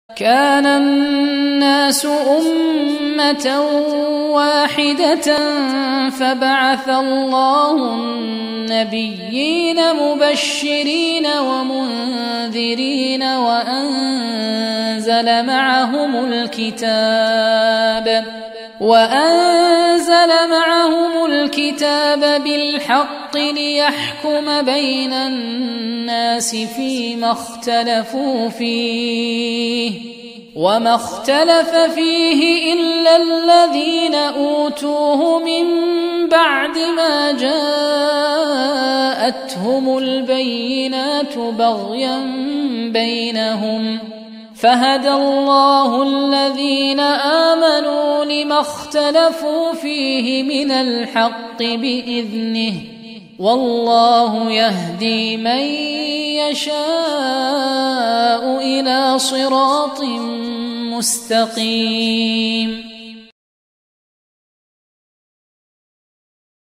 كان الناس أمة واحدة فبعث الله النبيين مبشرين ومنذرين وأنزل معهم الكتاب بالحق ليحكم بين الناس فيما اختلفوا فيه وما اختلف فيه إلا الذين أوتوه من بعد ما جاءتهم البينات بغيا بينهم فهدى الله الذين آمنوا لما اختلفوا فيه من الحق بإذنه والله يهدي من يشاء إلى صراط مستقيم.